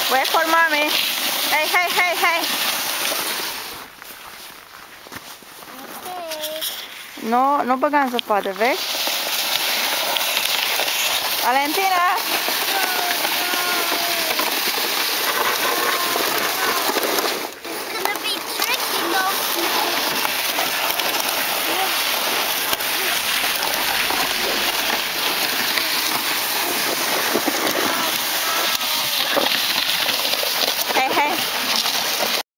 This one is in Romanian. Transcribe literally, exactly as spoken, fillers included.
Wait for mommy. Hey, hey, hey, hey. Okay. Nu, nu băga în zăpadă, vezi? Valentina!